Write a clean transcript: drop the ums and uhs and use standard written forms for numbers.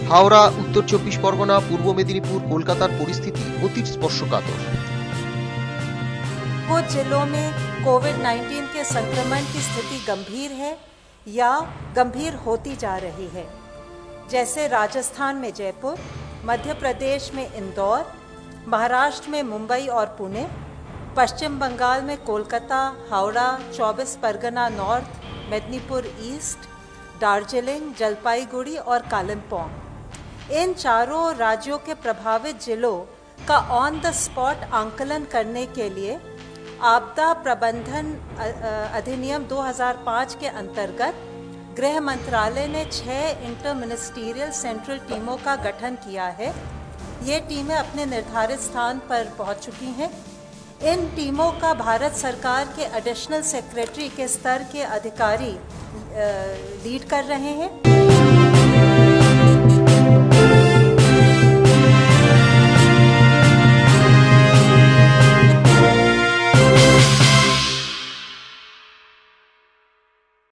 হাওড়া, উত্তর 24 পরগনা, পূর্ব মেদিনীপুর, কলকাতার পরিস্থিতি অতি স্পর্শকাতর। कुछ जिलों में कोविड-19 के संक्रमण की स्थिति गंभीर है या गंभीर होती जा रही है, जैसे राजस्थान में जयपुर, मध्य प्रदेश में इंदौर, महाराष्ट्र में मुंबई और पुणे, पश्चिम बंगाल में कोलकाता, हावड़ा, 24 परगना नॉर्थ, मेदिनीपुर ईस्ट, दार्जिलिंग, जलपाईगुड़ी और कालिम्पोंग। इन चारों राज्यों के प्रभावित जिलों का ऑन द स्पॉट आंकलन करने के लिए आपदा प्रबंधन अधिनियम 2005 के अंतर्गत गृह मंत्रालय ने 6 इंटर मिनिस्टीरियल सेंट्रल टीमों का गठन किया है। ये टीमें अपने निर्धारित स्थान पर पहुंच चुकी हैं। इन टीमों का भारत सरकार के एडिशनल सेक्रेटरी के स्तर के अधिकारी लीड कर रहे हैं।